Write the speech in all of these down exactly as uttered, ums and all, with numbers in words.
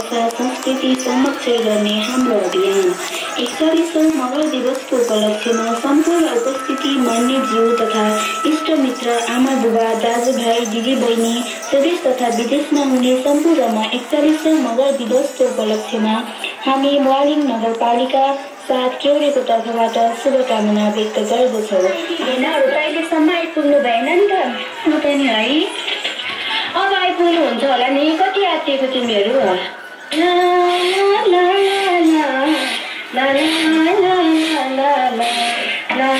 भाषा संस्कृति संरक्षण गर्ने हाम्रो अभियान एकचालिसौं मगर दिवसको उपलक्ष्यमा सम्पूर्ण उपस्थिति मान्यज्यू तथा इष्टमित्र आमा बुबा दाजुभाइ दिदीबहिनी स्वदेश तथा विदेशमा हुने सम्पूर्णमा एकचालिसौं मगर दिवसको उपलक्ष्यमा हामी मुवालिङ नगरपालिका साथ केउरेको तर्फबाट शुभकामना व्यक्त गर्दछौँ। भेनाहरू त अहिलेसम्म आइपुग्नु भएन नि त? म त नि है अब आइपुग्नु हुन्छ होला नि। कति आँटिएको तिमीहरू? ला ला ला ला ला ला ला ला ला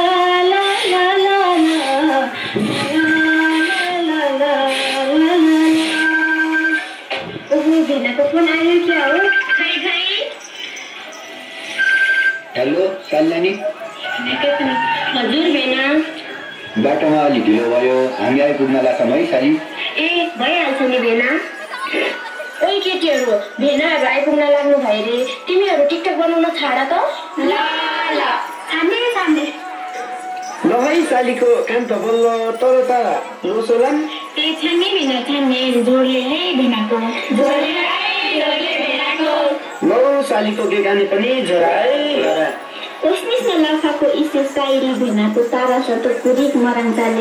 भेनाको फोन आयो क्या हो? खै खै। हेलो कल्याणी। हजुर भेना। बाटोमा अलिक ढिलो भयो, हामी आइपुग्न लाग्छौँ है साली। ए भइहाल्छ नि भेना। ओइ केटीहरू, भेनाहरू आइपुग्न लाग्नु भयो रे। तिमीहरू टिकटक बनाउन छाड त। ल ल छान्ने छान्ने। ल है सालीको कान त बल्ल तर त लोसोलाम। ए छान्ने भेना छान्ने जोडले है भेनाको जोडले है जोडले भेनाको। ल सालीको बेगानी पनि झराए। उसनी सलाफाको इसे साइरी भेनाको तारा सटोको रिक मराङ्चाले।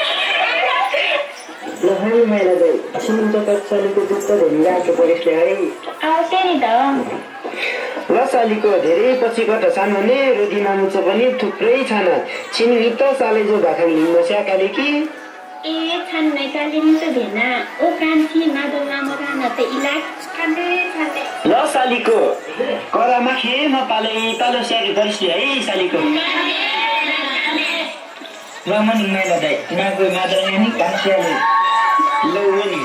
ल है मैला गई छिमिन त सालीको दुध त धनी राखेको परेसले है। आउँछ नि त। ल सालीको धेरै पछिबाट छान भने रोधी मामुचो पनि थुप्रै छन्। छिमिन त साले जो भाखाङ लिङ्ग स्याकाले कि ए छन् नै काले नि त भेना। ओ कान्छी मादो मामरा न त इलाक छान्ने छान्ने। ल सालीको करामा खे म पाले तलो स्याके परिसले है सालीको। ल मनि मैला दाइ नागो मादरा नि कान्छियाले ल मनि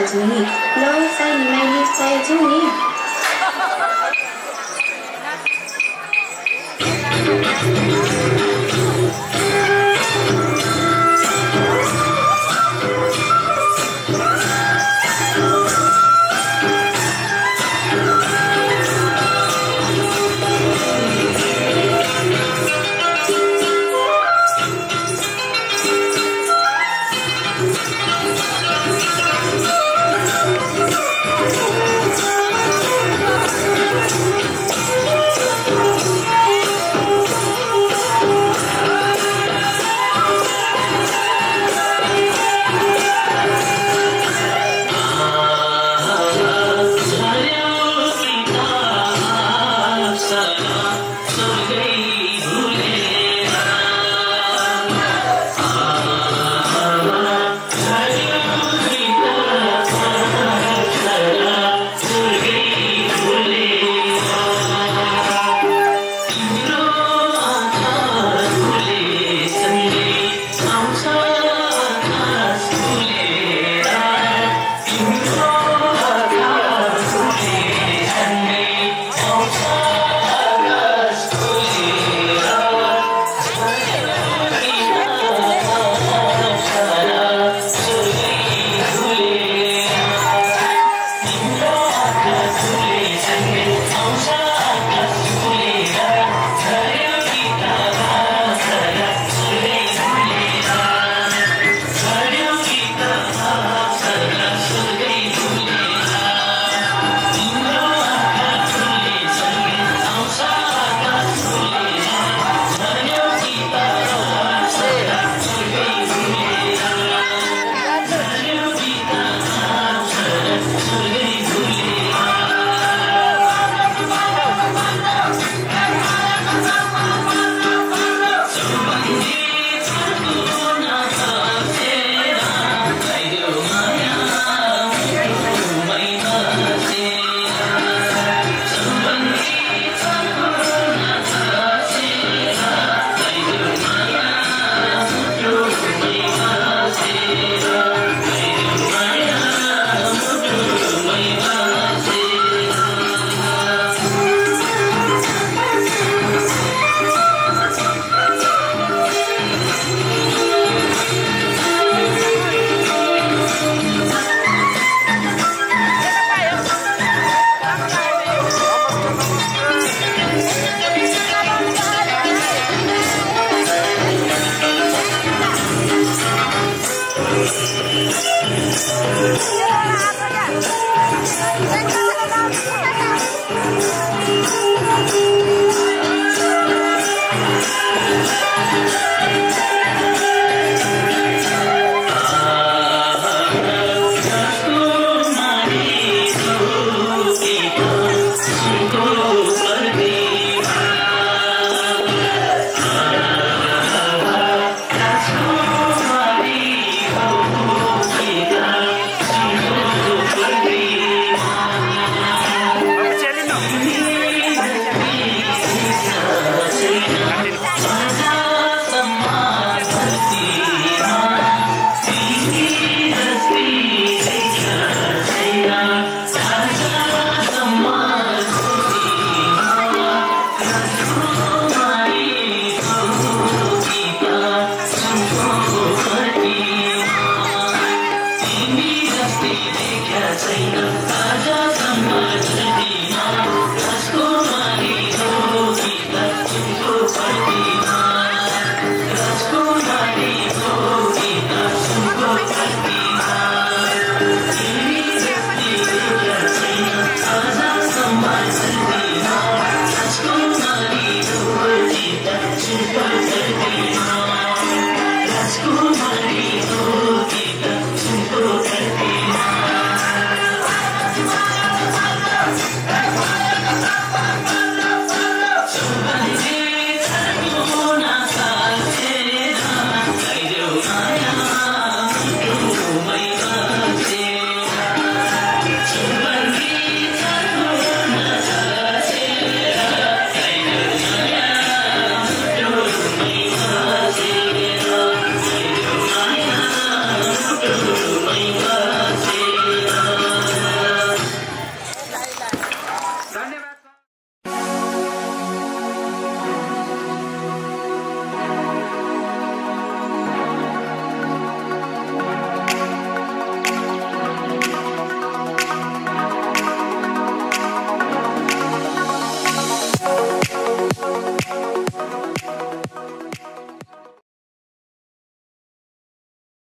जाउँ नि ल साइनी माइली साइ जाउँ नि See